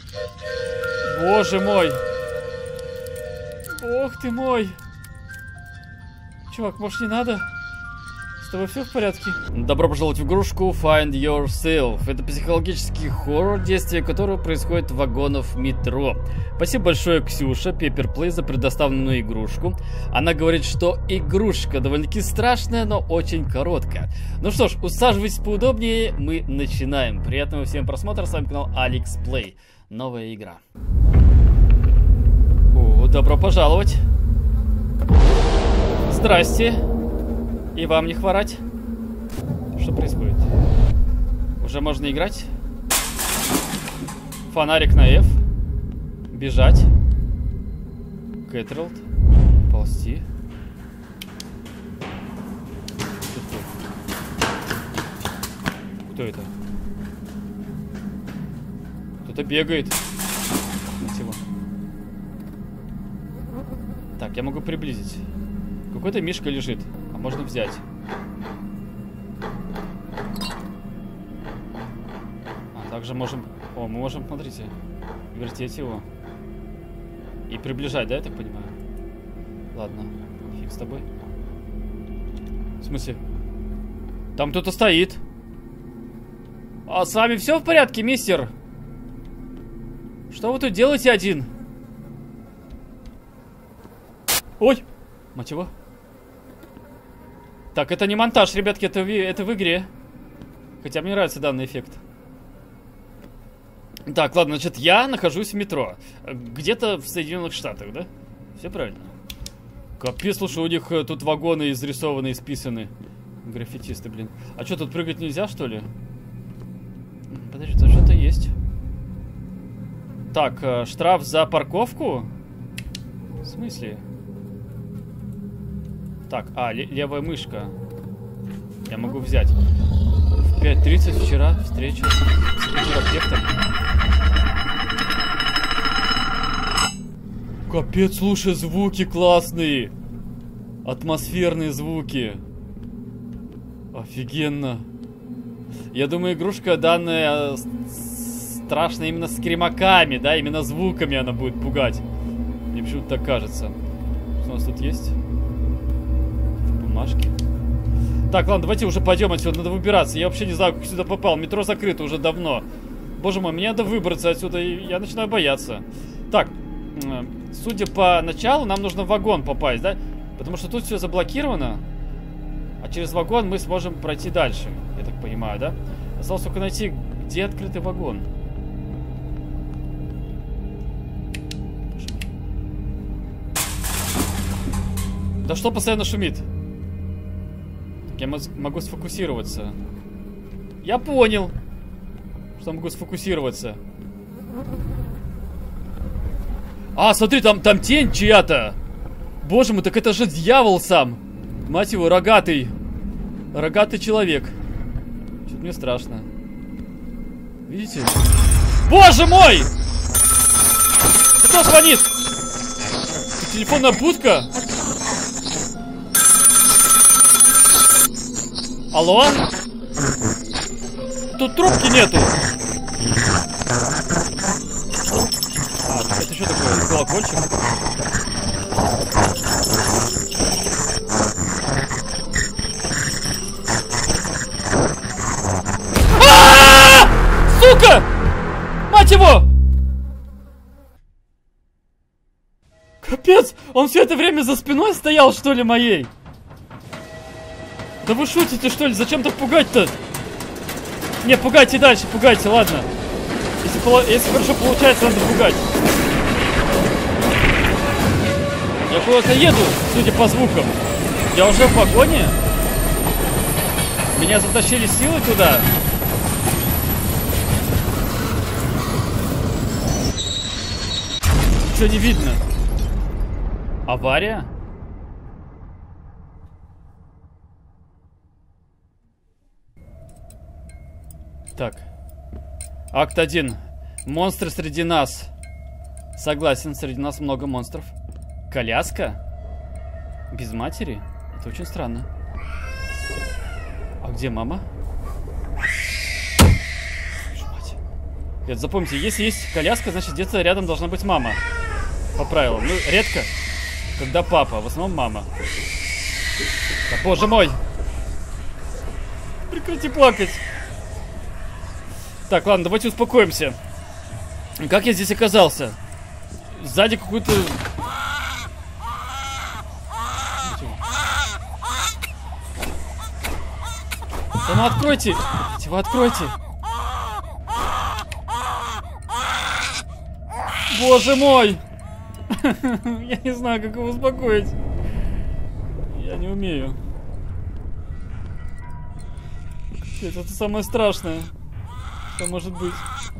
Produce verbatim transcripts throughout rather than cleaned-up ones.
Боже мой. Бог ты мой. Чувак, может, не надо? С тобой все в порядке? Добро пожаловать в игрушку Find Yourself. Это психологический хоррор, действие которого происходит в вагонах метро. Спасибо большое, Ксюша, Пепперплей, за предоставленную игрушку. Она говорит, что игрушка довольно-таки страшная, но очень короткая. Ну что ж, усаживайтесь поудобнее, мы начинаем. Приятного всем просмотра, с вами канал Алекс Плей. Новая игра. О, добро пожаловать. Здрасте. И вам не хворать. Что происходит? Уже можно играть? Фонарик на F. Бежать. Кэтрилд. Ползти. Кто это? Кто-то бегает. Мотива. Так, я могу приблизить. Какой-то мишка лежит. А можно взять. А также можем... О, мы можем, смотрите, вертеть его. И приближать, да, я так понимаю? Ладно, фиг с тобой. В смысле? Там кто-то стоит. А с вами все в порядке, мистер? Что вы тут делаете один? Ой! Мать его. Так, это не монтаж, ребятки, это в, это в игре. Хотя мне нравится данный эффект. Так, ладно, значит, я нахожусь в метро. Где-то в Соединенных Штатах, да? Все правильно. Капец, слушай, у них тут вагоны изрисованы, исписаны. Граффитисты, блин. А что, тут прыгать нельзя, что ли? Подожди, тут что-то есть. Так, штраф за парковку? В смысле? Так, а, левая мышка. Я могу взять. В пять тридцать вчера встреча с терапевтом. Капец, слушай, звуки классные. Атмосферные звуки. Офигенно. Я думаю, игрушка данная страшная именно скримаками, да, именно звуками она будет пугать. Мне почему-то так кажется. Что у нас тут есть? Бумажки. Так, ладно, давайте уже пойдем отсюда, надо выбираться. Я вообще не знаю, как сюда попал. Метро закрыто уже давно. Боже мой, мне надо выбраться отсюда, и я начинаю бояться. Так, судя по началу, нам нужно в вагон попасть, да? Потому что тут все заблокировано. А через вагон мы сможем пройти дальше, я так понимаю, да? Осталось только найти, где открытый вагон. Да что постоянно шумит? Я могу сфокусироваться. Я понял, что могу сфокусироваться. А, смотри, там, там тень чья-то. Боже мой, так это же дьявол сам. Мать его, рогатый. Рогатый человек. Что-то мне страшно. Видите? Боже мой! Кто звонит? Телефонная будка? Алло? Тут трубки нету. А, это что такое? Колокольчик? А-а-а! Сука! Мать его! Капец! Он все это время за спиной стоял, что ли, моей? Да вы шутите, что ли? Зачем так пугать-то? Не, пугайте дальше, пугайте, ладно. Если, если хорошо получается, надо пугать. Я куда-то еду, судя по звукам. Я уже в вагоне. Меня затащили силой туда. Ничего не видно. Авария? Так. Акт один. Монстры среди нас. Согласен, среди нас много монстров. Коляска? Без матери? Это очень странно. А где мама? Это запомните, если есть коляска, значит где-то рядом должна быть мама. По правилам. Ну, редко, когда папа, в основном мама. Да, боже мой! Прекрати плакать. Так, ладно, давайте успокоимся. Как я здесь оказался? Сзади какой-то... Да ну откройте! Вы откройте! Боже мой! Я не знаю, как его успокоить. Я не умею. Это самое страшное, что может быть.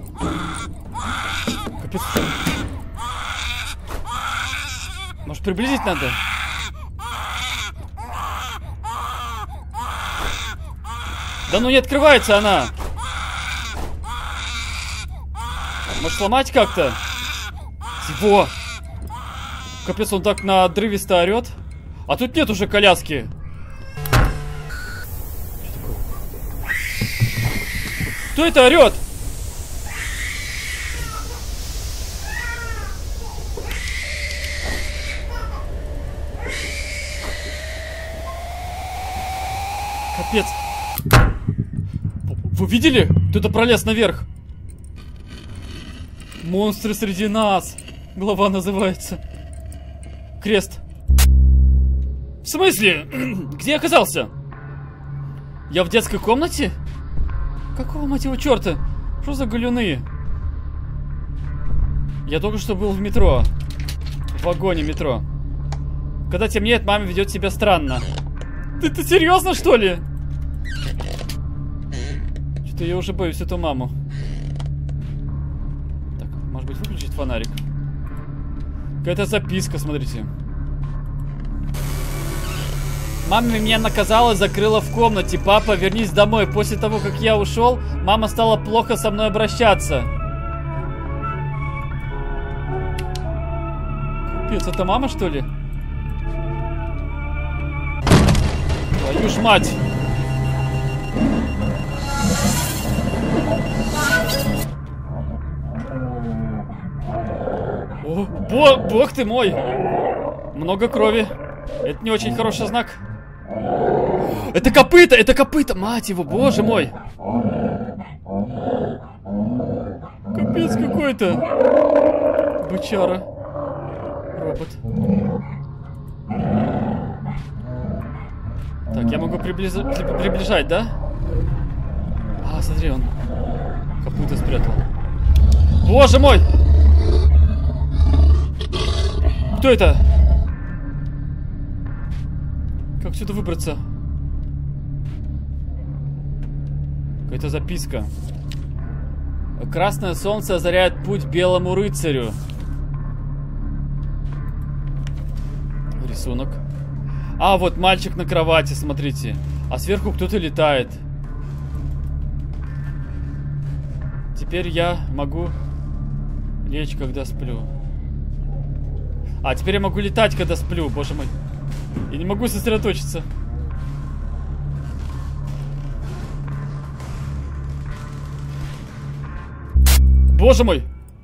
Капец. Может, приблизить надо? Да ну не открывается она! Может, сломать как-то? Во! Капец, он так надрывисто орет. А тут нет уже коляски. Кто это орет? Капец. Вы видели? Кто-то пролез наверх. Монстры среди нас. Глава называется. Крест. В смысле? Где я оказался? Я в детской комнате? Какого, мать его, черта? Что за галюны? Я только что был в метро. В вагоне метро. Когда темнеет, мама ведет себя странно. Ты, ты серьезно, что ли? Что-то я уже боюсь эту маму. Так, может быть, выключить фонарик? Какая-то записка, смотрите. Мама меня наказала, закрыла в комнате. Папа, вернись домой. После того, как я ушел, мама стала плохо со мной обращаться. Капец, это мама, что ли? Твою ж мать! О, бо бог ты мой! Много крови. Это не очень хороший знак. Это копыта! Это копыта! Мать его, боже мой! Капец какой-то! Бычара. Робот. Так, я могу приближ... приближать, да? А, смотри, он копыта спрятал. Боже мой! Кто это? Как сюда выбраться? Какая-то записка. Красное солнце озаряет путь белому рыцарю. Рисунок. А, вот мальчик на кровати, смотрите. А сверху кто-то летает. Теперь я могу лечь, когда сплю. А, теперь я могу летать, когда сплю, боже мой. Я не могу сосредоточиться. Боже мой!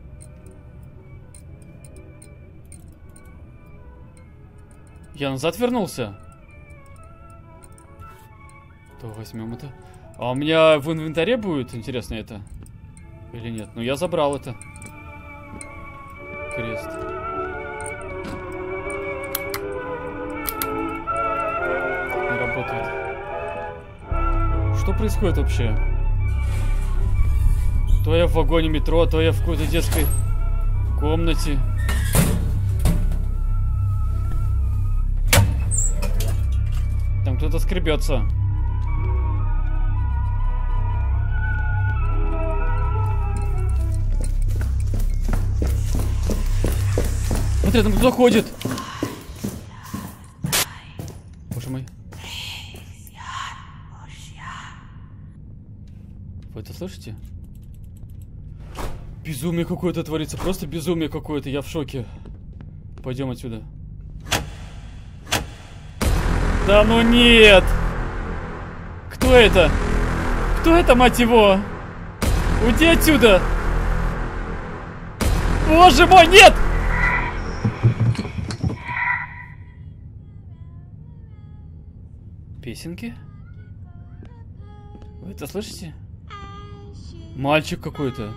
Я назад вернулся. То возьмем это. А у меня в инвентаре будет, интересно, это? Или нет? Ну, я забрал это. Крест. Не работает. Что происходит вообще? То я в вагоне метро, то я в какой-то детской комнате. Там кто-то скребется. Смотри, там кто ходит. Боже мой. Вы это слышите? Безумие какое-то творится. Просто безумие какое-то. Я в шоке. Пойдем отсюда. Да ну нет! Кто это? Кто это, мать его? Уйди отсюда! Боже мой, нет! Песенки? Вы это слышите? Мальчик какой-то.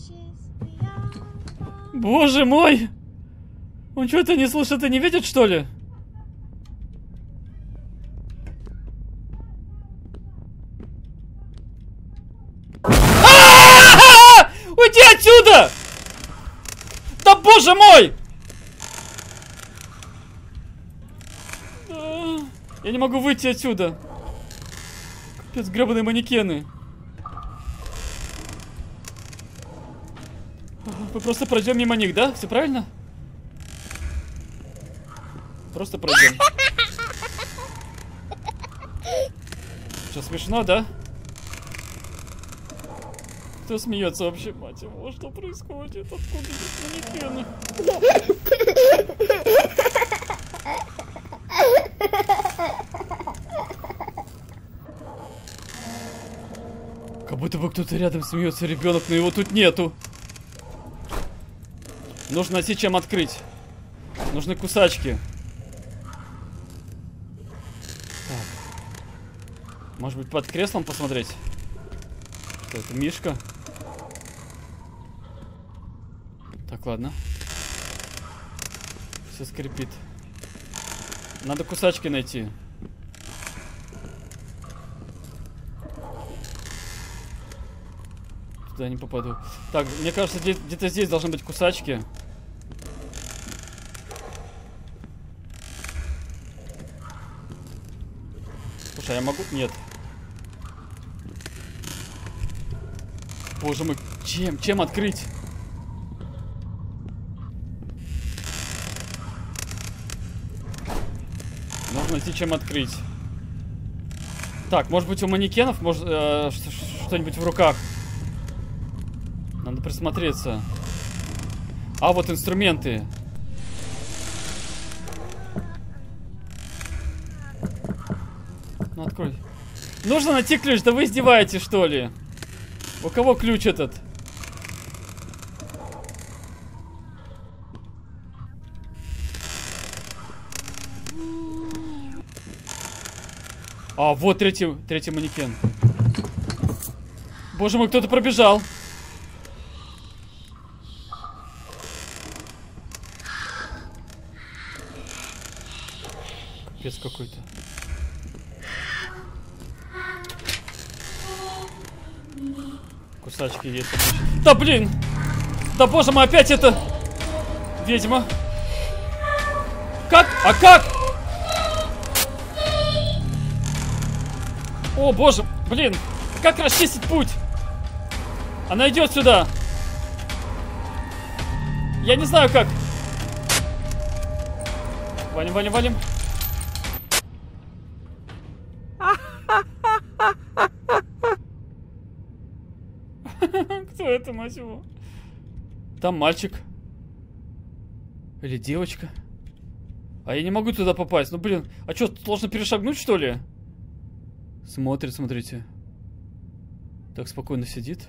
Боже мой! Он что это не слышит и не видит, что ли? Уйди отсюда! Да боже мой! Я не могу выйти отсюда. Капец, гребаные манекены. Мы просто пройдем мимо них, да? Все правильно? Просто пройдем. Что, смешно, да? Кто смеется вообще, мать его? Что происходит? Откуда здесь манекены? Как будто бы кто-то рядом смеется, ребенок, но его тут нету. Нужно найти, чем открыть. Нужны кусачки. Так. Может быть, под креслом посмотреть? Что это, мишка? Так, ладно. Все скрипит. Надо кусачки найти. Туда не попаду. Так, мне кажется, где-то здесь должны быть кусачки. Слушай, а я могу? Нет. Боже мой, чем? Чем открыть? Нужно найти, чем открыть. Так, может быть, у манекенов может, э, что-нибудь в руках. Надо присмотреться. А, вот инструменты. Ну, открой. Нужно найти ключ. Да вы издеваетесь, что ли? У кого ключ этот? А, вот третий, третий манекен. Боже мой, кто-то пробежал. Капец какой-то. Кусачки есть. Да блин! Да боже мой, опять это ведьма. Как? А как? О боже, блин! Как расчистить путь? Она идет сюда. Я не знаю как. Валим, валим, валим. Кто это, мать его? Там мальчик. Или девочка. А я не могу туда попасть. Ну, блин. А что, сложно перешагнуть, что ли? Смотрит, смотрите. Так спокойно сидит.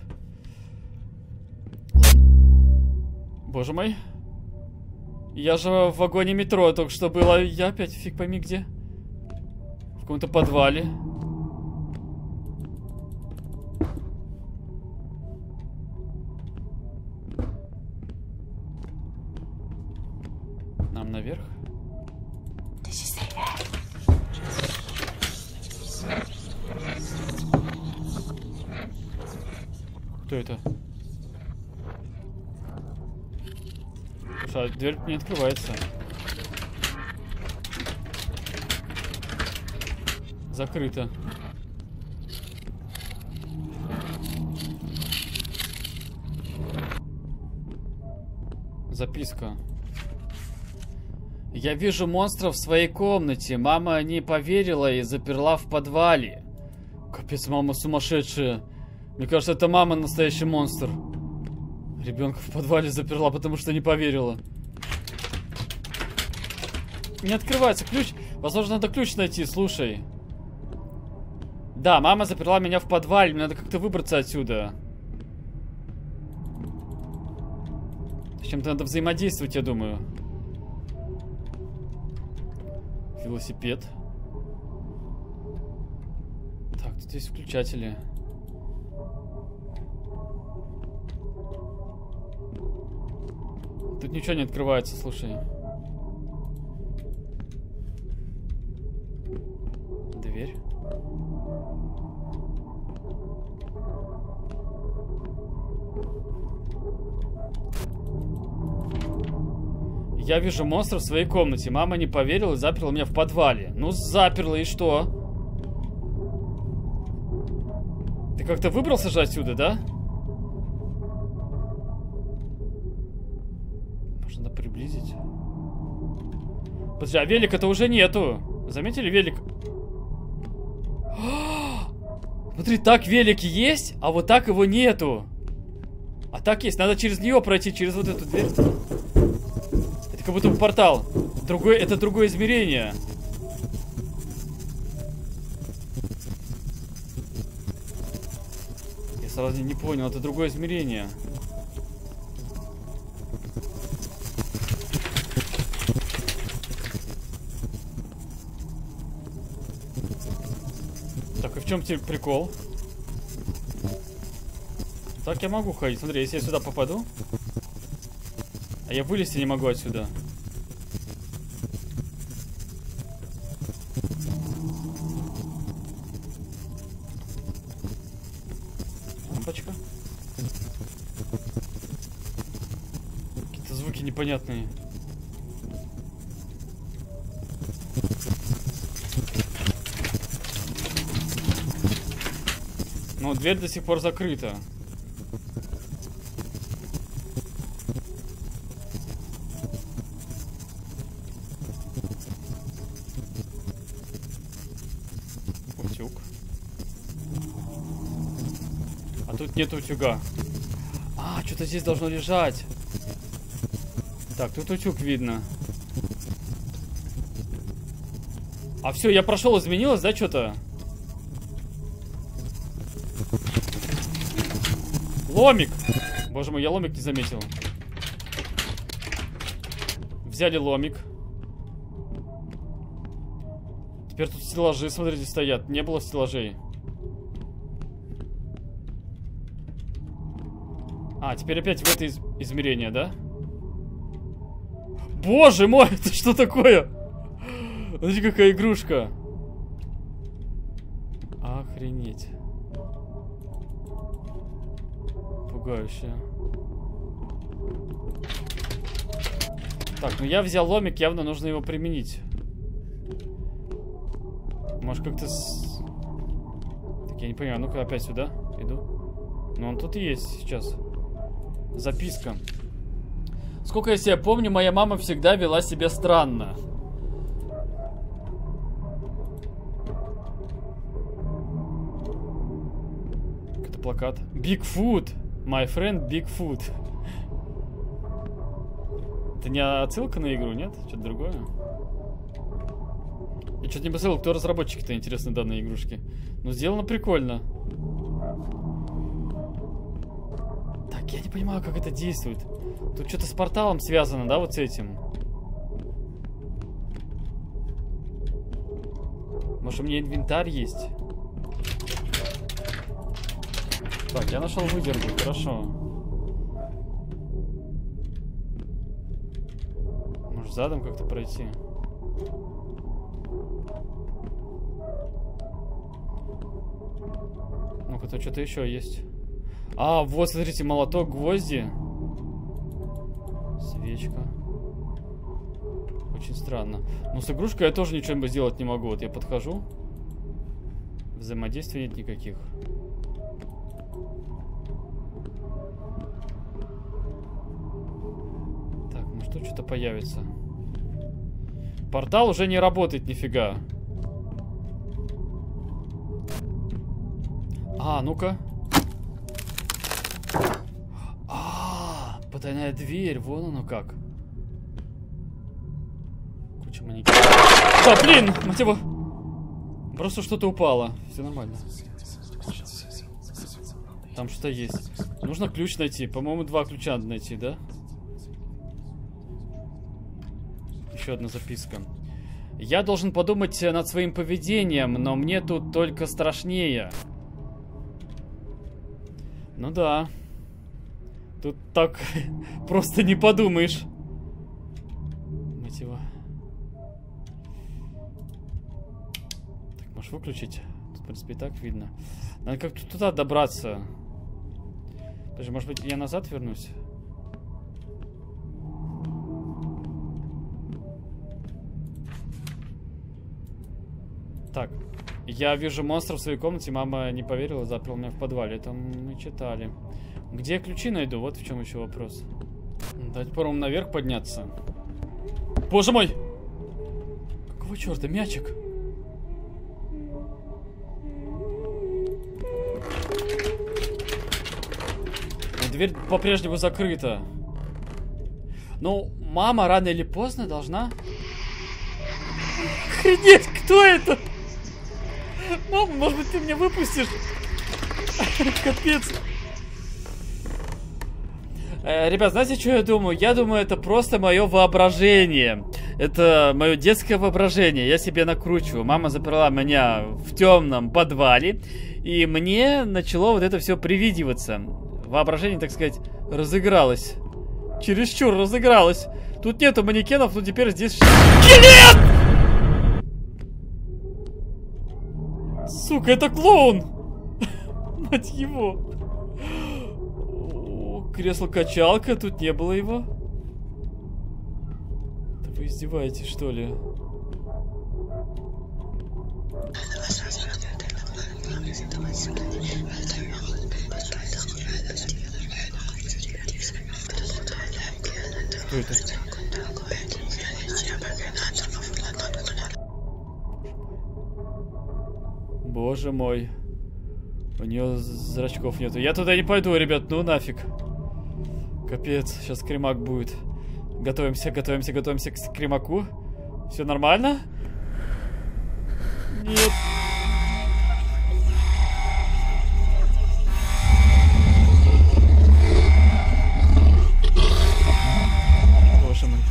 Боже мой. Я же в вагоне метро только что было. Я опять фиг пойми где. В каком-то подвале. Нам наверх. Кто это? Слушай, а дверь не открывается. Закрыто. Записка. Я вижу монстров в своей комнате. Мама не поверила и заперла в подвале. Капец, мама сумасшедшая. Мне кажется, это мама настоящий монстр. Ребенка в подвале заперла, потому что не поверила. Не открывается ключ. Возможно, надо ключ найти, слушай. Да, мама заперла меня в подвале. Мне надо как-то выбраться отсюда. С чем-то надо взаимодействовать, я думаю. Велосипед. Так, тут есть включатели. Тут ничего не открывается, слушай. Дверь. Я вижу монстра в своей комнате. Мама не поверила и заперла меня в подвале. Ну, заперла, и что? Ты как-то выбрался же отсюда, да? Можно приблизить. Подожди, а велика-то уже нету. Заметили велик? Смотри, так велик есть, а вот так его нету. А так есть. Надо через нее пройти, через вот эту дверь. Это как будто бы портал. Другое, это другое измерение. Я сразу не понял, это другое измерение. Так, и в чем теперь прикол? Так я могу ходить. Смотри, если я сюда попаду. А я вылезти не могу отсюда. Лампочка. Какие-то звуки непонятные. Но дверь до сих пор закрыта. Утюг. А тут нет утюга. А, что-то здесь должно лежать. Так, тут утюг видно. А все, я прошел, изменилось, да, что-то? Ломик! Боже мой, я ломик не заметил. Взяли ломик. Теперь тут стеллажи, смотрите, стоят. Не было стеллажей. А, теперь опять в это из измерение, да? Боже мой, это что такое? Смотрите, какая игрушка. Охренеть. Пугающая. Так, ну я взял ломик, явно нужно его применить. Может как-то с... Так, я не понимаю, ну-ка опять сюда иду. Ну он тут и есть сейчас. Записка. Сколько я себя помню, моя мама всегда вела себя странно. Это плакат. Bigfoot. My friend Bigfoot. Это не отсылка на игру, нет? Что-то другое? Я что-то не посмотрел, кто разработчики-то, интересны данной игрушки. Но сделано прикольно. Так, я не понимаю, как это действует. Тут что-то с порталом связано, да, вот с этим? Может, у меня инвентарь есть? Так, я нашел выдержку, хорошо. Может, задом как-то пройти? Ну-ка, тут что-то еще есть. А, вот, смотрите, молоток, гвозди. Свечка. Очень странно. Но с игрушкой я тоже ничего сделать не могу. Вот я подхожу. Взаимодействия нет никаких. Так, ну что, что-то появится. Портал уже не работает нифига. А, ну-ка. А, потайная дверь, вон оно как. Куча манекенов. Да, блин, мать его. Просто что-то упало. Все нормально. Там что-то есть. Нужно ключ найти. По-моему, два ключа надо найти, да? еще одна записка. Я должен подумать над своим поведением, но мне тут только страшнее. Ну да. Тут так просто не подумаешь. Мать его. Так, можешь выключить? Тут, в принципе, и так видно. Надо как-то туда добраться. Подожди, может быть, я назад вернусь? Так, я вижу монстра в своей комнате, мама не поверила, заперла меня в подвале. Это мы читали. Где я ключи найду? Вот в чем еще вопрос. Давайте попробуем наверх подняться. Боже мой! Какого черта? Мячик? Дверь по-прежнему закрыта. Ну, мама рано или поздно должна... Охренеть, кто это? Мама, может быть, ты меня выпустишь? Капец. Э, ребят, знаете, что я думаю? Я думаю, это просто мое воображение. Это мое детское воображение. Я себе накручиваю. Мама заперла меня в темном подвале. И мне начало вот это все привидиваться. Воображение, так сказать, разыгралось. Чересчур разыгралось. Тут нету манекенов, но теперь здесь скелет! Сука, это клоун! Мать его! Кресло-качалка, тут не было его. Да вы издеваетесь, что ли? Что это? Боже мой. У нее зрачков нету. Я туда не пойду, ребят, ну нафиг. Капец, сейчас кремак будет. Готовимся, готовимся, готовимся к кремаку. Все нормально? Нет. Боже мой.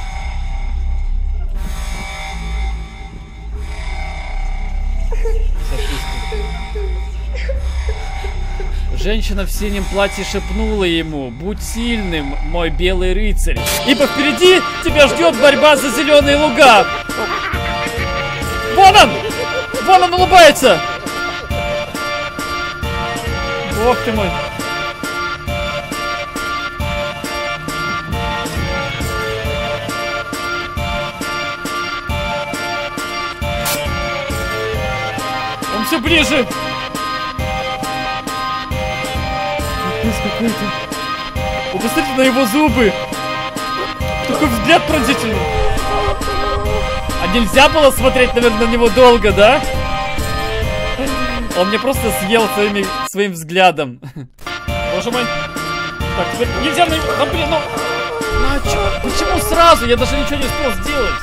Женщина в синем платье шепнула ему: «Будь сильным, мой белый рыцарь, ибо впереди тебя ждет борьба за зеленые луга». Вон он! Вон он улыбается! Бог ты мой! Он все ближе! Какой-то. Вы посмотрите на его зубы. Такой взгляд пронзительный. А нельзя было смотреть, наверное, на него долго, да? Он мне просто съел своими, своим взглядом. Боже мой. Так, теперь нельзя на него... А, блин, ну... ну а чё? Почему сразу? Я даже ничего не успел сделать.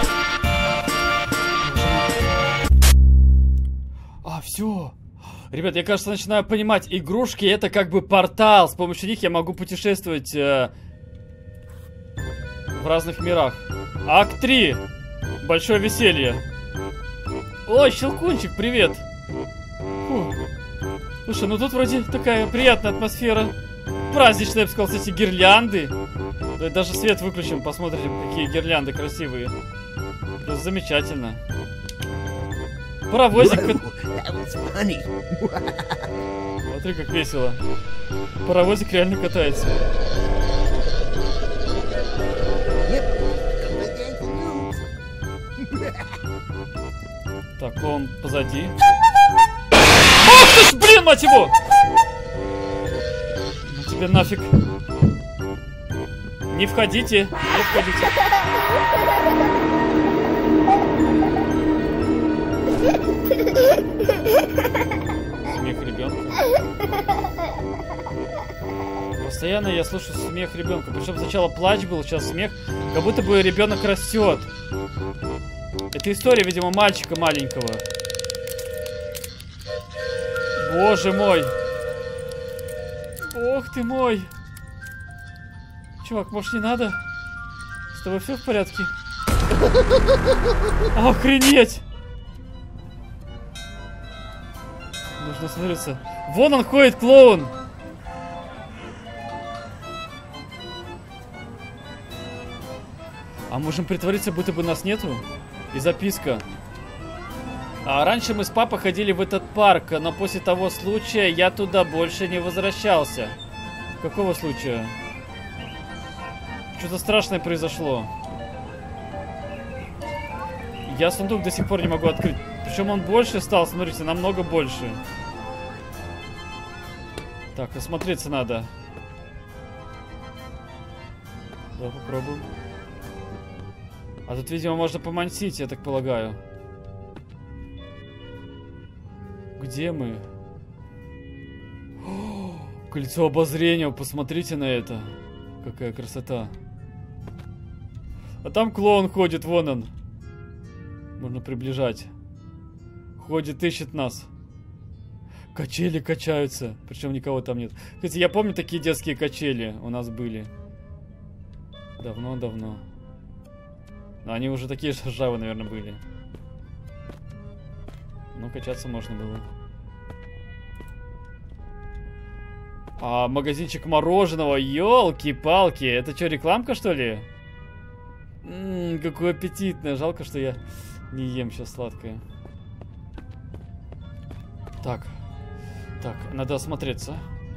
А, все. Ребят, я, кажется, начинаю понимать, игрушки это как бы портал. С помощью них я могу путешествовать э, в разных мирах. Акт три. Большое веселье. Ой, Щелкунчик, привет. Фу. Слушай, ну тут вроде такая приятная атмосфера. Праздничная, я бы сказал, кстати, гирлянды. Да, даже свет выключим, посмотрим, какие гирлянды красивые. Это замечательно. Паровозик. Смотри, как весело. Паровозик реально катается. Так, он позади. Ах ты ж, блин, мать его! Ну тебе нафиг. Не входите, не входите. Смех ребенка. Постоянно я слышу смех ребенка. Причем сначала плач был, сейчас смех. Как будто бы ребенок растет. Это история, видимо, мальчика маленького. Боже мой. Ох ты мой. Чувак, может, не надо? С тобой все в порядке? Охренеть! Нужно смотреться. Вон он ходит, клоун! А можем притвориться, будто бы нас нету? И записка. А раньше мы с папой ходили в этот парк, но после того случая я туда больше не возвращался. Какого случая? Что-то страшное произошло. Я сундук до сих пор не могу открыть. Причем он больше стал, смотрите, намного больше. Так, осмотреться надо. Да, попробуем. А тут, видимо, можно помансить, я так полагаю. Где мы? О, кольцо обозрения, посмотрите на это. Какая красота. А там клоун ходит, вон он. Можно приближать. Ходит, ищет нас. Качели качаются. Причем никого там нет. Кстати, я помню, такие детские качели у нас были. Давно-давно. Но они уже такие же ржавые, наверное, были. Ну, качаться можно было. А, магазинчик мороженого. Ёлки-палки. Это что, рекламка, что ли? Ммм, какое аппетитное. Жалко, что я не ем сейчас сладкое. Так. Так, надо осмотреться.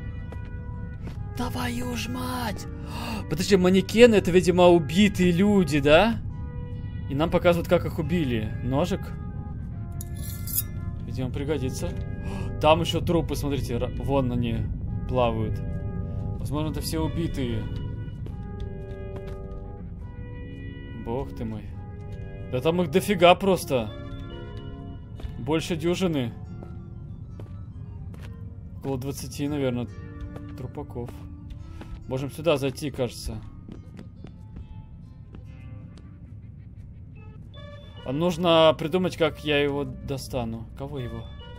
Твою ж мать! Подожди, манекены — это, видимо, убитые люди, да? И нам показывают, как их убили. Ножик. Видимо, пригодится. Там еще трупы, смотрите. Вон они плавают. Возможно, это все убитые. Бог ты мой. Да там их дофига просто. Больше дюжины. Около двадцати, наверное, трупаков. Можем сюда зайти, кажется. А нужно придумать, как я его достану. Кого его?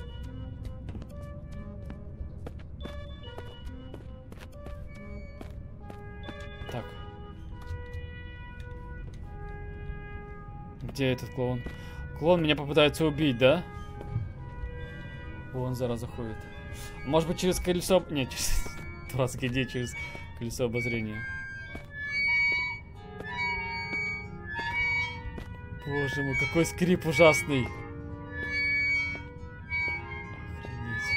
Так. Где этот клоун? Клоун меня попытается убить, да? Вон, зараза, ходит. Может быть, через колесо... Нет, через... Дурацкая идея, через колесо обозрения. Боже мой, какой скрип ужасный. Охренеть.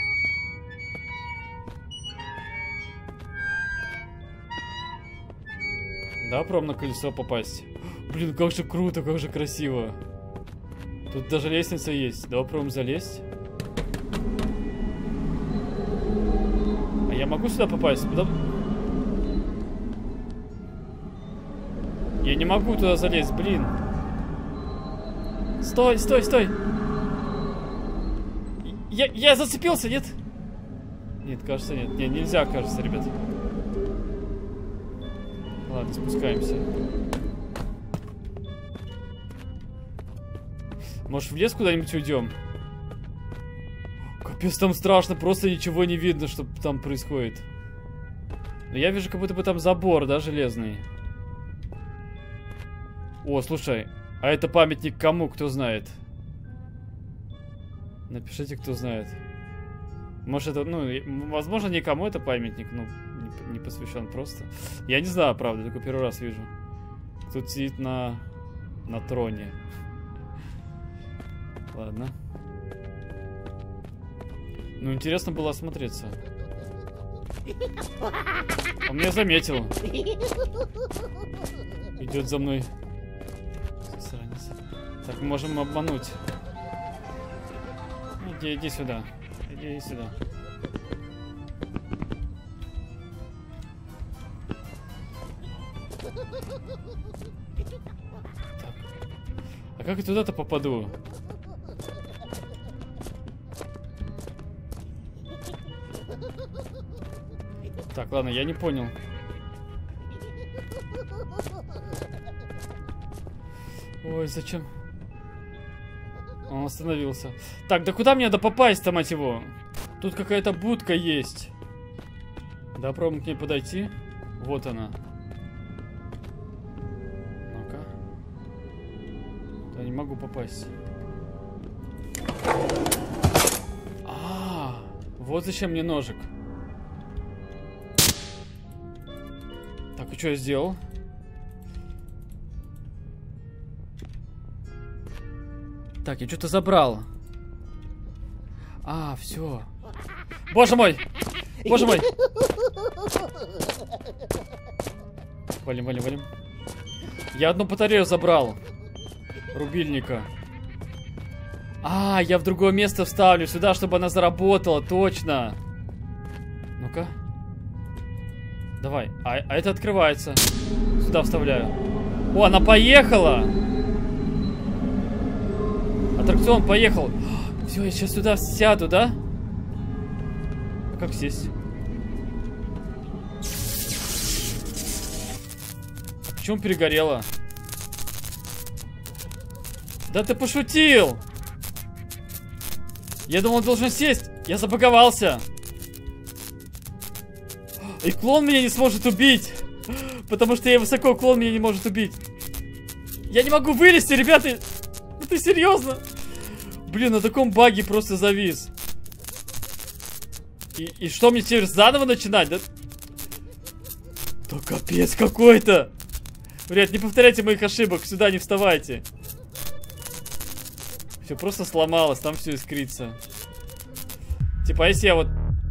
Да, прям на колесо попасть. Блин, как же круто, как же красиво. Тут даже лестница есть. Давай пробуем залезть. А я могу сюда попасть? Куда... Я не могу туда залезть, блин. Стой, стой, стой. Я, я зацепился, нет? Нет, кажется, нет. Не, нельзя, кажется, ребят. Ладно, спускаемся. Может, в лес куда-нибудь уйдем? Капец, там страшно, просто ничего не видно, что там происходит. Но я вижу, как будто бы там забор, да, железный. О, слушай, а это памятник кому, кто знает? Напишите, кто знает. Может, это, ну, возможно, никому это памятник, ну, не, не посвящен просто. Я не знаю, правда, только первый раз вижу. Тут сидит на, на троне. Ладно. Ну, интересно было осмотреться. Он меня заметил. Идет за мной. Так, мы можем обмануть. Иди, иди сюда. Иди сюда. Так. А как я туда-то попаду? Так, ладно, я не понял. Ой, зачем? Он остановился. Так, да куда мне надо попасть-то, мать его? Тут какая-то будка есть. Да, пробуем к ней подойти. Вот она. Ну-ка. Я не могу попасть. А, вот зачем мне ножик. Так, и что я сделал? Так, я что-то забрал. А, все. Боже мой! Боже мой! Валим, валим, валим. Я одну батарею забрал. Рубильника. А, я в другое место вставлю сюда, чтобы она заработала. Точно. Ну-ка. Давай. А, а это открывается. Сюда вставляю. О, она поехала! Аттракцион поехал. Все, я сейчас сюда сяду, да? А как сесть? Почему перегорело? Да ты пошутил! Я думал, он должен сесть. Я забаговался. И клон меня не сможет убить. Потому что я высоко, клон меня не может убить. Я не могу вылезти, ребята. Ну ты серьезно? Блин, на таком баге просто завис. И, и что мне теперь заново начинать? Да, да капец какой-то. Ребят, не повторяйте моих ошибок. Сюда не вставайте. Все просто сломалось. Там все искрится. Типа, а если я вот...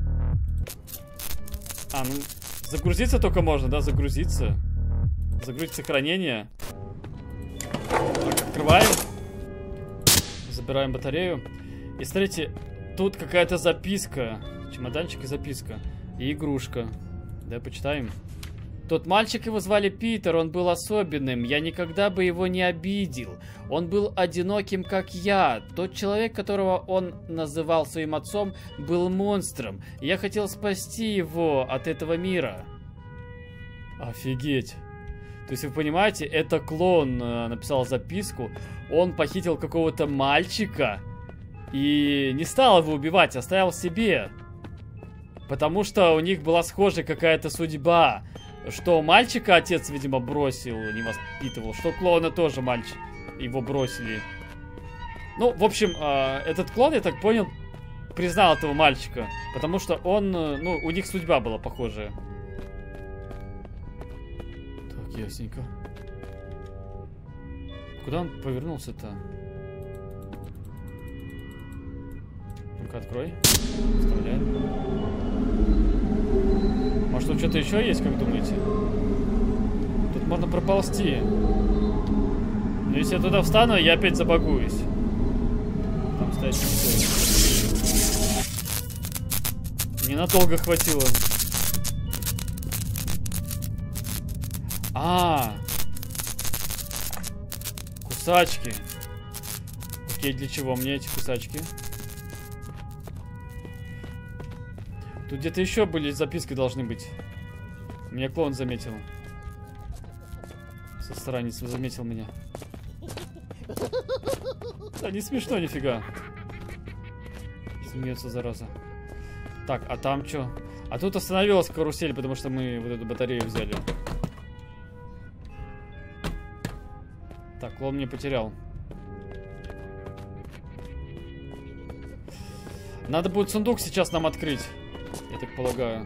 А, ну... Загрузиться только можно, да? Загрузиться. Загрузить сохранение. Так, открываем. Забираем батарею. И смотрите, тут какая-то записка. Чемоданчик и записка. И игрушка. Давай почитаем. Тот мальчик, его звали Питер, он был особенным. Я никогда бы его не обидел. Он был одиноким, как я. Тот человек, которого он называл своим отцом, был монстром. Я хотел спасти его от этого мира. Офигеть. То есть вы понимаете, это клон э, написал записку. Он похитил какого-то мальчика и не стал его убивать, оставил себе. Потому что у них была схожая какая-то судьба. Что мальчика отец, видимо, бросил, не воспитывал. Что клона тоже мальчик. Его бросили. Ну, в общем, э, этот клон, я так понял, признал этого мальчика. Потому что он, э, ну, у них судьба была похожая. Так, ясненько. Куда он повернулся-то? Ну-ка, открой. Вставляем. Может, тут что-то еще есть, как думаете? Тут можно проползти. Но если я туда встану, я опять забагуюсь. Там стоять не стоит. Ненадолго хватило. А, кусачки. Окей, для чего мне эти кусачки? Тут где-то еще были записки, должны быть. Меня клон заметил. Состранец заметил меня. Да не смешно нифига. Смеется, зараза. Так, а там что? А тут остановилась карусель, потому что мы вот эту батарею взяли. Так, клон мне потерял. Надо будет сундук сейчас нам открыть. Я так полагаю.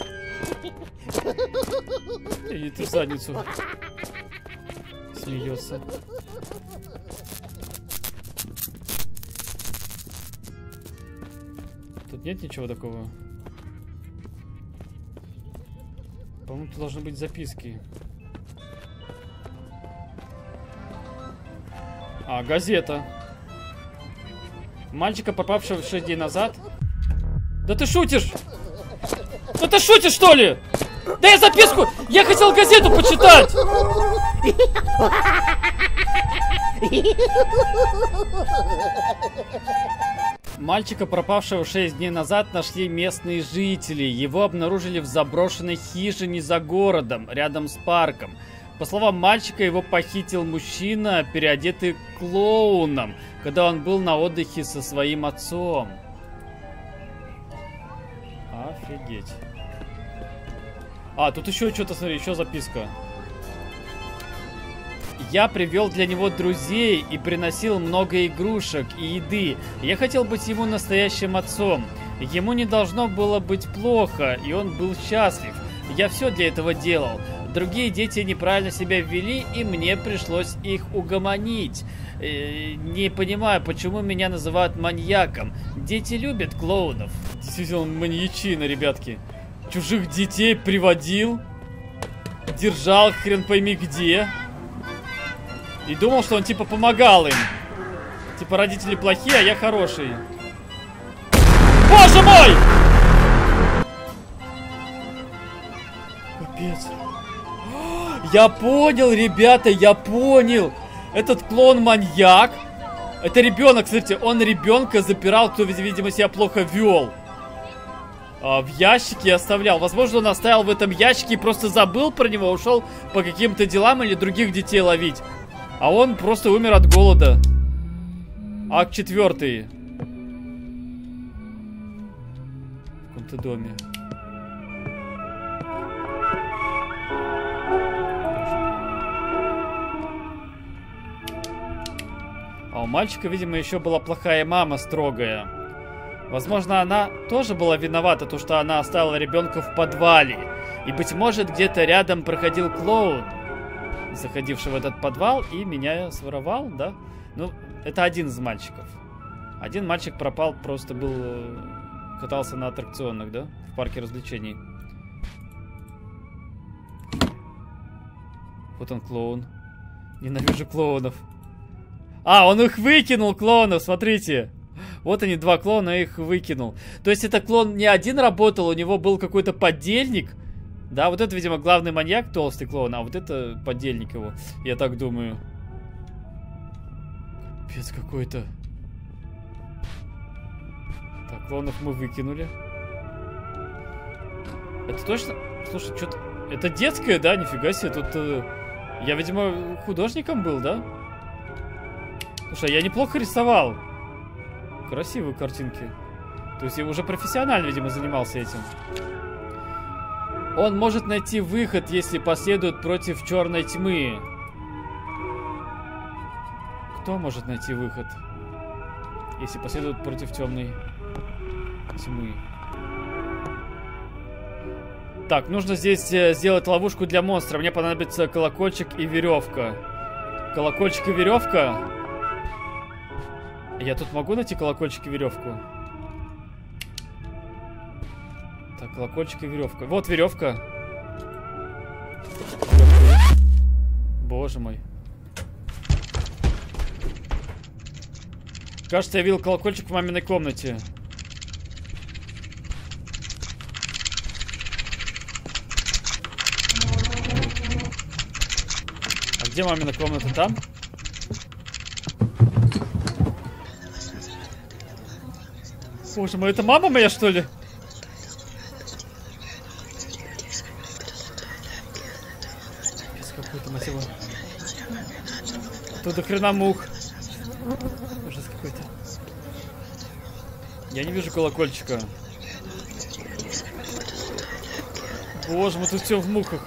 И ты в задницу. Смеется. Тут нет ничего такого. По-моему, тут должны быть записки. А, газета. Мальчика, пропавшего шесть дней назад. Да ты шутишь! Да ты шутишь, что ли? Да я записку! Я хотел газету почитать! Мальчика, пропавшего шесть дней назад, нашли местные жители. Его обнаружили в заброшенной хижине за городом, рядом с парком. По словам мальчика, его похитил мужчина, переодетый клоуном, когда он был на отдыхе со своим отцом. Офигеть. А, тут еще что-то, смотри, еще записка. Я привел для него друзей и приносил много игрушек и еды. Я хотел быть ему настоящим отцом. Ему не должно было быть плохо, и он был счастлив. Я все для этого делал. Другие дети неправильно себя вели, и мне пришлось их угомонить. Э, не понимаю, почему меня называют маньяком. Дети любят клоунов. Действительно, маньячина, ребятки. Чужих детей приводил, держал хрен пойми где. И думал, что он типа помогал им. Типа родители плохие, а я хороший. Боже мой! Капец. Я понял, ребята, я понял. Этот клоун-маньяк. Это ребенок, кстати, он ребенка запирал, кто, видимо, себя плохо вел. А, в ящике оставлял. Возможно, он оставил в этом ящике и просто забыл про него, ушел по каким-то делам или других детей ловить. А он просто умер от голода. Акт четвертый. В каком-то доме. А у мальчика, видимо, еще была плохая мама, строгая. Возможно, она тоже была виновата, то что она оставила ребенка в подвале. И, быть может, где-то рядом проходил клоун, заходивший в этот подвал, и меня своровал, да? Ну, это один из мальчиков. Один мальчик пропал, просто был... Катался на аттракционах, да? В парке развлечений. Вот он, клоун. Ненавижу клоунов. А, он их выкинул, клоунов, смотрите. Вот они, два клоуна, я их выкинул. То есть это клон не один работал, у него был какой-то подельник. Да, вот это, видимо, главный маньяк, толстый клоун, а вот это подельник его. Я так думаю. Капец какой-то. Так, клоунов мы выкинули. Это точно? Слушай, что-то... Это детское, да? Нифига себе, тут... Э... Я, видимо, художником был, да? Слушай, я неплохо рисовал. Красивые картинки. То есть я уже профессионально, видимо, занимался этим. Он может найти выход, если последует против черной тьмы. Кто может найти выход, если последует против темной тьмы? Так, нужно здесь сделать ловушку для монстра. Мне понадобится колокольчик и веревка. Колокольчик и веревка. Я тут могу найти колокольчик и веревку? Так, колокольчик и веревка. Вот веревка. Боже мой. Кажется, я видел колокольчик в маминой комнате. А где мамина комната? Там? Боже мой, это мама моя, что ли? Какой-то мотива. Тут до хрена мух. Ужас какой-то. Я не вижу колокольчика. Боже мой, тут все в мухах.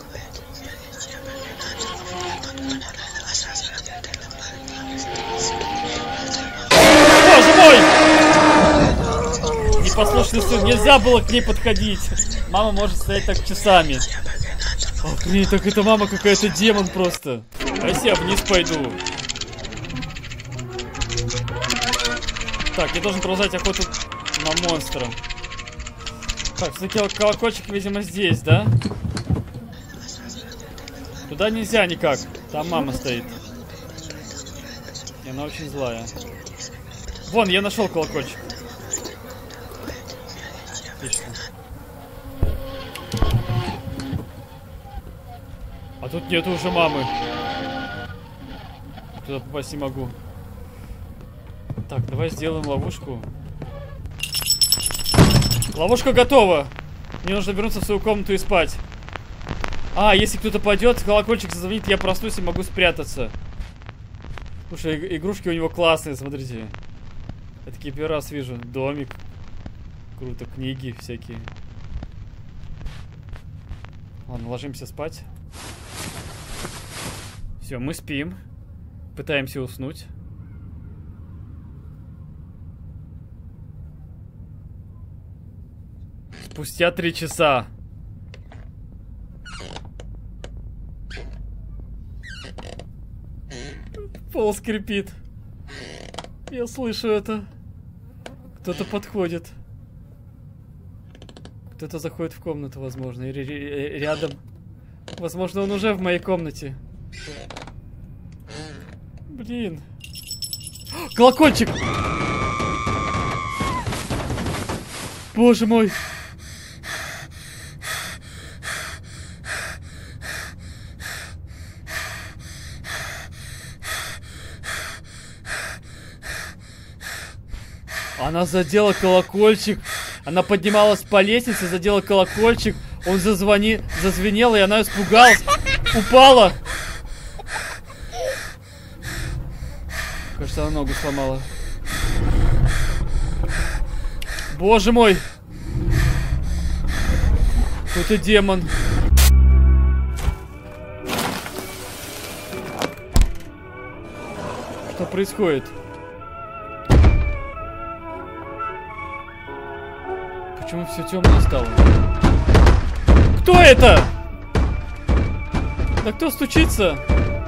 Боже мой! Непослушный сын, нельзя было к ней подходить. Мама может стоять так часами. Охренеть, так это мама какая-то демон просто. А если я вниз пойду? Так, я должен продолжать охоту на монстра. Так, все-таки колокольчик, видимо, здесь, да? Туда нельзя никак. Там мама стоит. И она очень злая. Вон, я нашел колокольчик. Отлично. А тут нету уже мамы. Туда попасть не могу. Так, давай сделаем ловушку. Ловушка готова. Мне нужно вернуться в свою комнату и спать. А, если кто-то пойдет, колокольчик зазвонит, я проснусь и могу спрятаться. Слушай, игрушки у него классные, смотрите. Я такие первый раз вижу. Домик. Круто, книги всякие. Ладно, ложимся спать. Все, мы спим. Пытаемся уснуть. Спустя три часа. Пол скрипит. Я слышу это. Кто-то подходит. Кто-то заходит в комнату, возможно, или рядом. Возможно, он уже в моей комнате. Блин. Колокольчик! Боже мой! Она задела колокольчик. Она поднималась по лестнице, задела колокольчик. Он зазвони... зазвенел, и она испугалась. Упала. Кажется, она ногу сломала. Боже мой. Какой-то демон. Что происходит? Почему все темное стало? Кто это? Да кто стучится?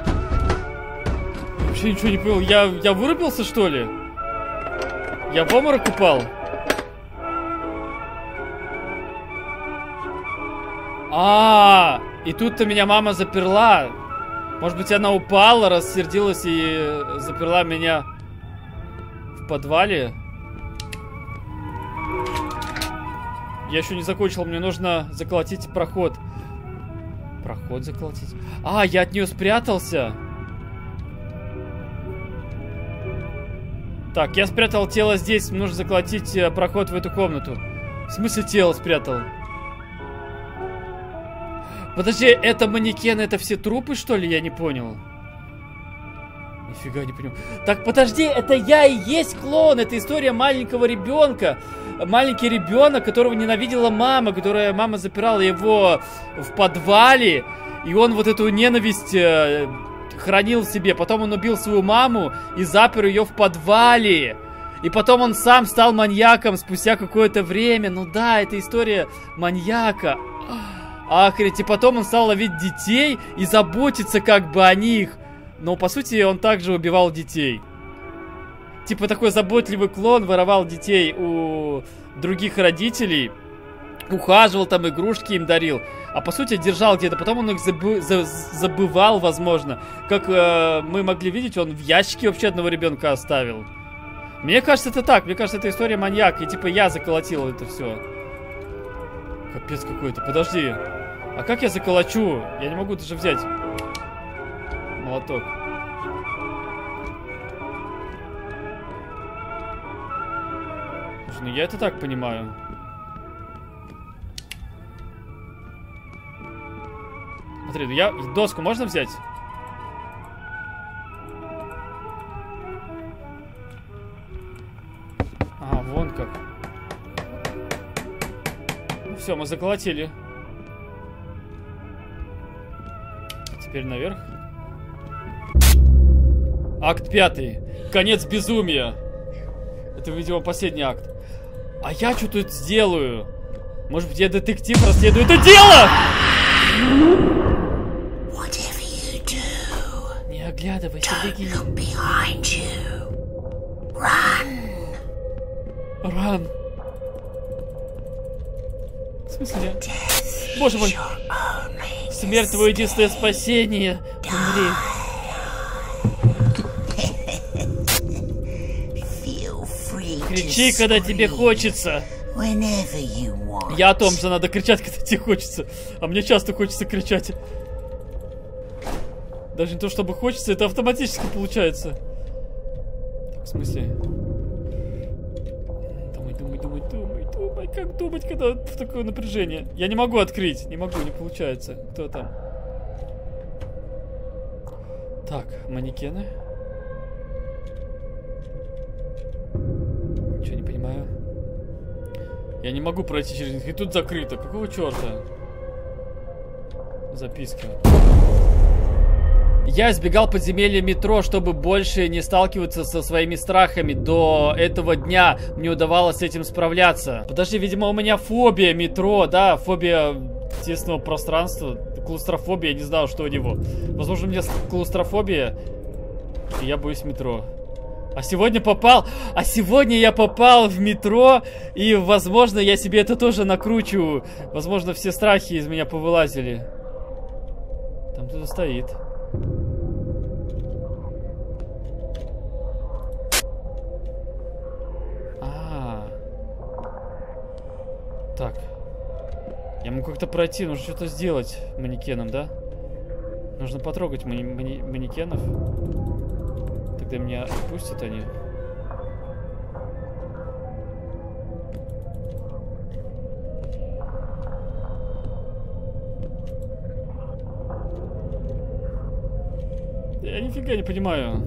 Вообще ничего не понял. Я, я вырубился, что ли? Я в обморок упал? А, и тут-то меня мама заперла. Может быть, она упала, рассердилась и заперла меня в подвале? Я еще не закончил, мне нужно заколотить проход. Проход заколотить. А, я от нее спрятался. Так, я спрятал тело здесь. Мне нужно заколотить проход в эту комнату. В смысле тело спрятал? Подожди, это манекены, это все трупы, что ли? Я не понял. Нифига не понял. Так, подожди, это я и есть клоун. Это история маленького ребенка. Маленький ребенок, которого ненавидела мама, которая мама запирала его в подвале. И он вот эту ненависть э, хранил в себе. Потом он убил свою маму и запер ее в подвале. И потом он сам стал маньяком спустя какое-то время. Ну да, это история маньяка. Охренеть. И потом он стал ловить детей и заботиться как бы о них. Но по сути он также убивал детей. Типа такой заботливый клон, воровал детей у других родителей. Ухаживал там, игрушки им дарил. А по сути держал где-то. Потом он их забы за забывал, возможно. Как э, мы могли видеть, он в ящике вообще одного ребенка оставил. Мне кажется, это так. Мне кажется, это история маньяка. И типа я заколотил это все. Капец какой-то. Подожди. А как я заколочу? Я не могу даже взять молоток. Слушай, ну я это так понимаю. Смотри, ну я... Доску можно взять? Ага, вон как. Ну все, мы заколотили. Теперь наверх. Акт пятый. Конец безумия. Это, видимо, последний акт. А я что тут сделаю? Может быть, я детектив, расследую это дело? Не оглядывайся, беги. Ран. В смысле? Боже мой. Смерть твое единственное спасение. Умри. Кричи, когда тебе хочется. Я о том же, надо кричать, когда тебе хочется. А мне часто хочется кричать. Даже не то, чтобы хочется, это автоматически получается. Так, в смысле? Думай, думай, думай, думай, думай. Как думать, когда в такое напряжение? Я не могу открыть. Не могу, не получается. Кто там? Так, манекены. Ничего не понимаю. Я не могу пройти через них. И тут закрыто. Какого черта? Записка. Я избегал подземелья метро, чтобы больше не сталкиваться со своими страхами. До этого дня мне удавалось с этим справляться. Подожди, видимо, у меня фобия метро, да, фобия тесного пространства, клаустрофобия, я не знал, что у него. Возможно, у меня клаустрофобия, и я боюсь метро. А сегодня попал, а сегодня я попал в метро, и, возможно, я себе это тоже накручиваю. Возможно, все страхи из меня повылазили. Там кто-то стоит. А, так. Я могу как-то пройти, нужно что-то сделать манекеном, да? Нужно потрогать мани мани манекенов. Тогда меня отпустят они. Я нифига не понимаю.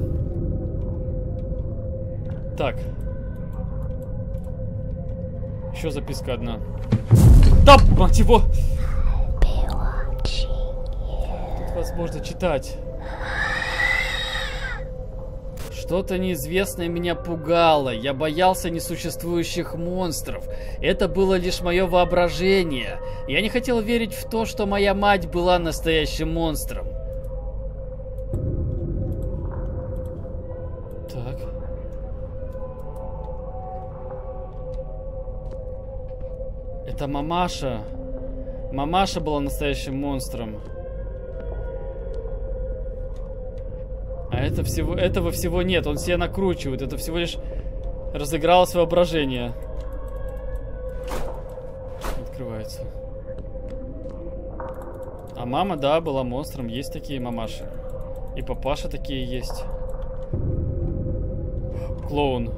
Так. Еще записка одна. Да, мать его! Тут возможно читать. Что-то неизвестное меня пугало. Я боялся несуществующих монстров. Это было лишь мое воображение. Я не хотел верить в то, что моя мать была настоящим монстром. Так. Это мамаша. Мамаша была настоящим монстром. А это всего, этого всего нет. Он себя накручивает. Это всего лишь разыгралось воображение. Открывается. А мама, да, была монстром. Есть такие мамаши. И папаша такие есть. Клоун.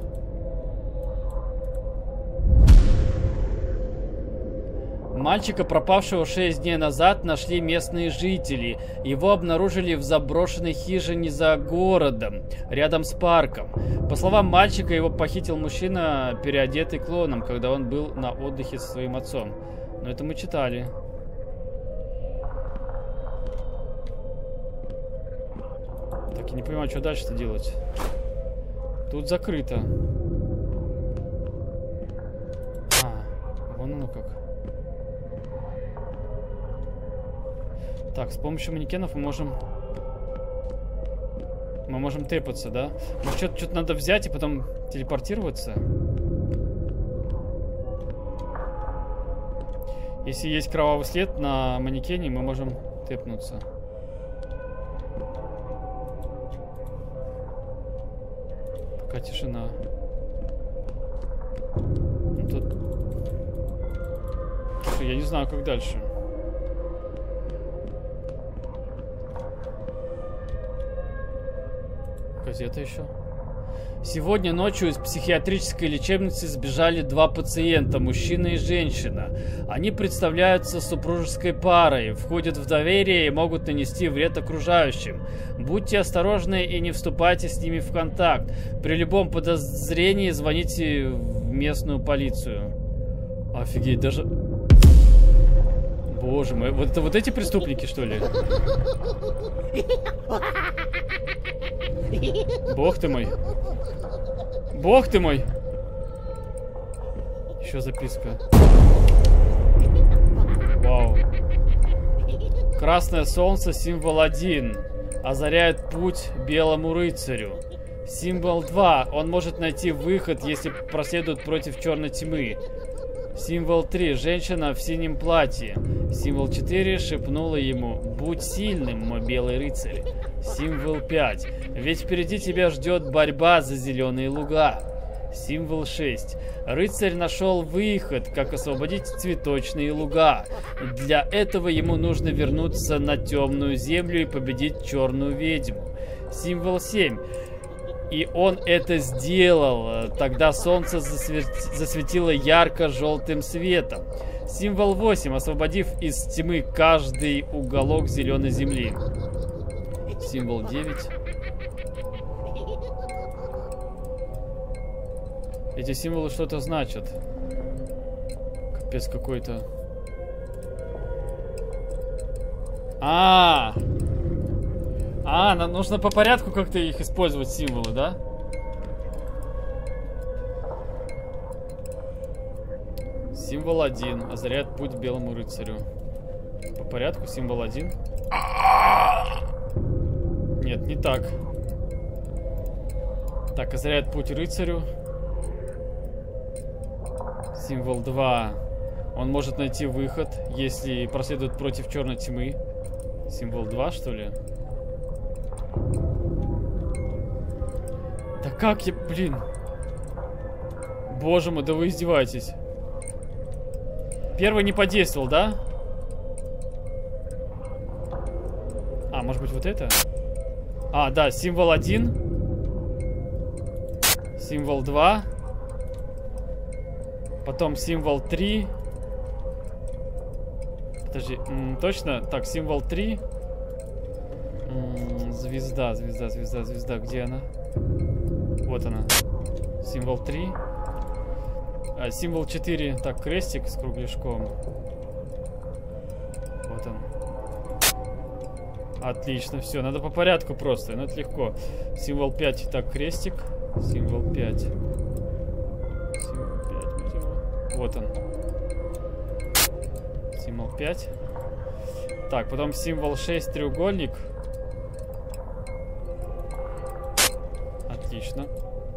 Мальчика, пропавшего шесть дней назад, нашли местные жители. Его обнаружили в заброшенной хижине за городом, рядом с парком. По словам мальчика, его похитил мужчина, переодетый клоуном, когда он был на отдыхе со своим отцом. Но это мы читали. Так, я не понимаю, что дальше-то делать. Тут закрыто. А, вон оно как. Так, с помощью манекенов мы можем... Мы можем тэпаться, да? Ну, что-то что-то надо взять и потом телепортироваться. Если есть кровавый след на манекене, мы можем тэпнуться. Пока тишина. Ну, тут... Слушай, я не знаю, как дальше. Газета еще. Сегодня ночью из психиатрической лечебницы сбежали два пациента, мужчина и женщина. Они представляются супружеской парой, входят в доверие и могут нанести вред окружающим. Будьте осторожны и не вступайте с ними в контакт. При любом подозрении звоните в местную полицию. Офигеть, даже... Боже мой, вот это вот эти преступники, что ли? Бог ты мой. Бог ты мой. Еще записка. Вау. Красное солнце, символ один. Озаряет путь белому рыцарю. Символ два. Он может найти выход, если проследует против черной тьмы. Символ три. Женщина в синем платье. Символ четыре. Шепнула ему: будь сильным, мой белый рыцарь. Символ пять. Ведь впереди тебя ждет борьба за зеленые луга. Символ шесть. Рыцарь нашел выход, как освободить цветочные луга. Для этого ему нужно вернуться на темную землю и победить черную ведьму. Символ семь. И он это сделал. Тогда солнце засвет... засветило ярко-желтым светом. Символ восемь. Освободив из тьмы каждый уголок зеленой земли. Символ девять. Эти символы что-то значат. Капец какой-то. А, -а, А, нам нужно по порядку как-то их использовать, символы, да? Символ один. Озаряет путь белому рыцарю. По порядку, символ один. Нет, не так. Так, озаряет путь рыцарю. Символ два. Он может найти выход, если проследует против черной тьмы. Символ два, что ли? Да как я, блин. Боже мой, да вы издеваетесь. Первый не подействовал, да? А, может быть вот это? А, да, символ один. Символ два. Потом символ три. Подожди, м, точно? Так, символ три. М, звезда, звезда, звезда, звезда. Где она? Вот она. Символ три. А, символ четыре. Так, крестик с кругляшком. Вот он. Отлично, все, надо по порядку просто, ну это легко. Символ пять, так, крестик. Символ пять. Символ пять. Вот он. Символ пять. Так, потом символ шесть, треугольник. Отлично.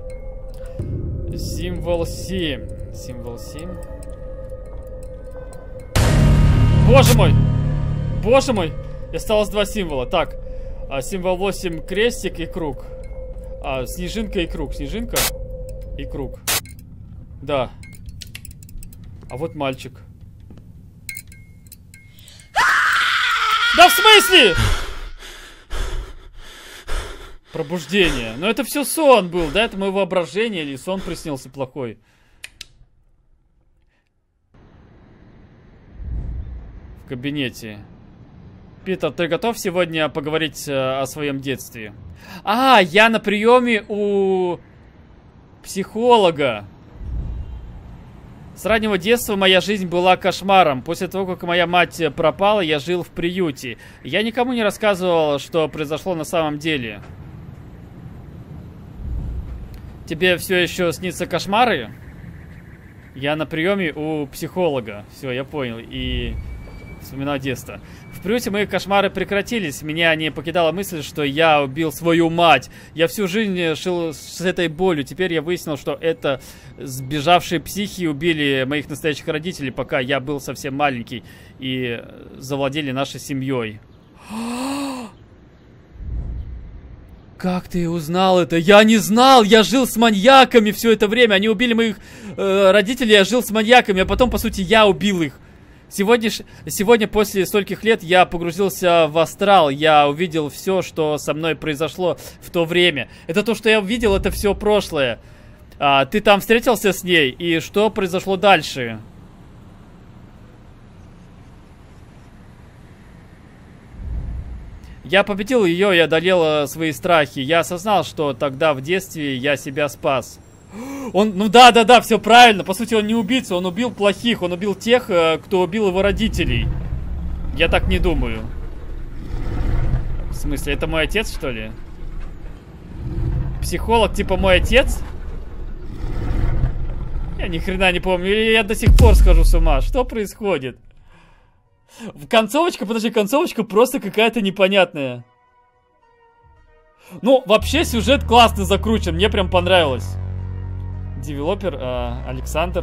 Символ семь. Символ семь. Боже мой! Боже мой! И осталось два символа. Так, а, символ восемь, крестик и круг. А, снежинка и круг. Снежинка и круг. Да. А вот мальчик. Да в смысле? Пробуждение. Но это все сон был, да? Это мое воображение или сон приснился плохой? В кабинете. Питер, ты готов сегодня поговорить э, о своем детстве? А, я на приеме у психолога. С раннего детства моя жизнь была кошмаром. После того, как моя мать пропала, я жил в приюте. Я никому не рассказывал, что произошло на самом деле. Тебе все еще снится кошмары? Я на приеме у психолога. Все, я понял. И вспоминаю детство. В приюте мои кошмары прекратились. Меня не покидала мысль, что я убил свою мать. Я всю жизнь жил с этой болью. Теперь я выяснил, что это сбежавшие психи убили моих настоящих родителей, пока я был совсем маленький, и завладели нашей семьей. Как ты узнал это? Я не знал! Я жил с маньяками все это время. Они убили моих э, родителей, я жил с маньяками, а потом, по сути, я убил их. Сегодня, сегодня, после стольких лет, я погрузился в астрал. Я увидел все, что со мной произошло в то время. Это то, что я увидел, это все прошлое. А, ты там встретился с ней? И что произошло дальше? Я победил ее и одолел свои страхи. Я осознал, что тогда в детстве я себя спас. Он, ну да, да, да, все правильно. По сути, он не убийца, он убил плохих. Он убил тех, кто убил его родителей. Я так не думаю. В смысле, это мой отец, что ли? Психолог типа мой отец? Я ни хрена не помню. Или я до сих пор схожу с ума. Что происходит? Концовочка, подожди, концовочка просто какая-то непонятная. Ну, вообще сюжет классно закручен. Мне прям понравилось. Девелопер э, Александр.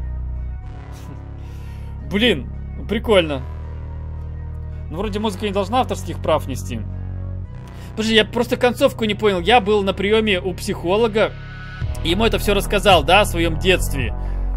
Блин, прикольно. Ну, вроде музыка не должна авторских прав нести. Подожди, я просто концовку не понял. Я был на приеме у психолога. И ему это все рассказал, да, о своем детстве.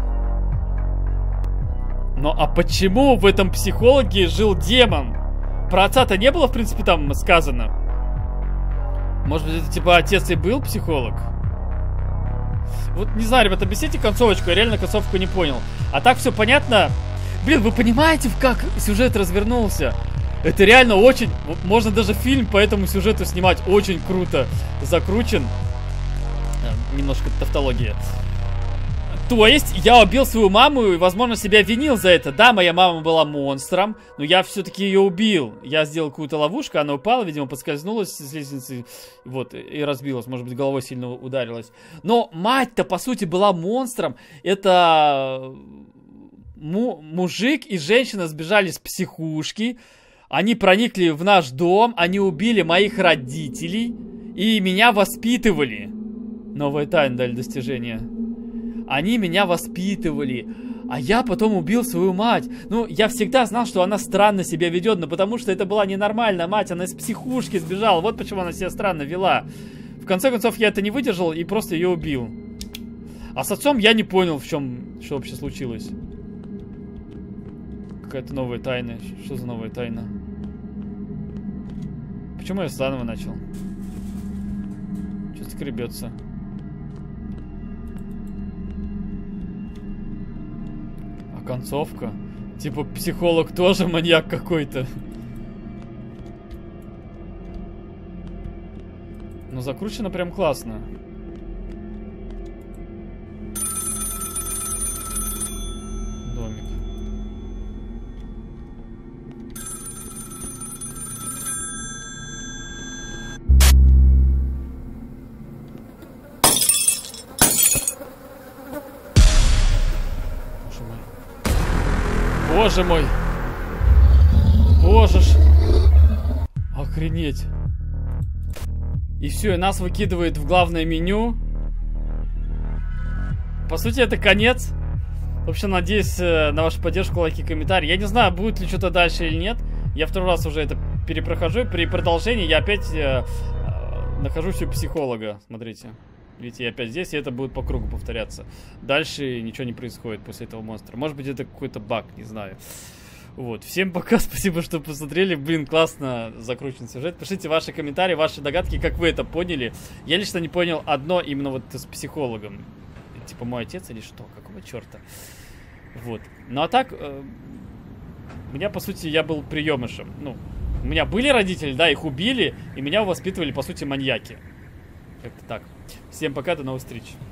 Но а почему в этом психологе жил демон? Про отца-то не было, в принципе, там сказано. Может быть, это типа отец и был психолог? Вот не знаю, ребята, объясните концовочку, я реально концовку не понял. А так все понятно. Блин, вы понимаете, как сюжет развернулся? Это реально очень... Можно даже фильм по этому сюжету снимать. Очень круто закручен. Немножко тавтология. То есть, я убил свою маму и, возможно, себя винил за это. Да, моя мама была монстром, но я все-таки ее убил. Я сделал какую-то ловушку, она упала, видимо, подскользнулась с лестницы, вот, и разбилась. Может быть, головой сильно ударилась. Но мать-то, по сути, была монстром. Это му мужик и женщина сбежали с психушки. Они проникли в наш дом, они убили моих родителей и меня воспитывали. Новая тайна дали достижения. Они меня воспитывали, а я потом убил свою мать. Ну, я всегда знал, что она странно себя ведет, но потому что это была ненормальная мать, она из психушки сбежала. Вот почему она себя странно вела. В конце концов, я это не выдержал и просто ее убил. А с отцом я не понял, в чем, что вообще случилось. Какая-то новая тайна. Что за новая тайна? Почему я заново начал? Что-то скребется. Концовка. Типа психолог тоже маньяк какой-то. Но закручено прям классно. Домик. Боже мой. Боже ж. Охренеть. И все, и нас выкидывает в главное меню. По сути, это конец. В общем, надеюсь на вашу поддержку, лайки, комментарии. Я не знаю, будет ли что-то дальше или нет. Я второй раз уже это перепрохожу. При продолжении я опять э, э, нахожусь у психолога. Смотрите. Видите, я опять здесь, и это будет по кругу повторяться. Дальше ничего не происходит после этого монстра. Может быть, это какой-то баг, не знаю. Вот. Всем пока, спасибо, что посмотрели. Блин, классно закручен сюжет. Пишите ваши комментарии, ваши догадки, как вы это поняли. Я лично не понял одно именно вот с психологом. Типа мой отец или что? Какого черта? Вот. Ну а так, э, меня, по сути, я был приемышем. Ну, у меня были родители, да, их убили, и меня воспитывали, по сути, маньяки. Как-то так. Всем пока, до новых встреч.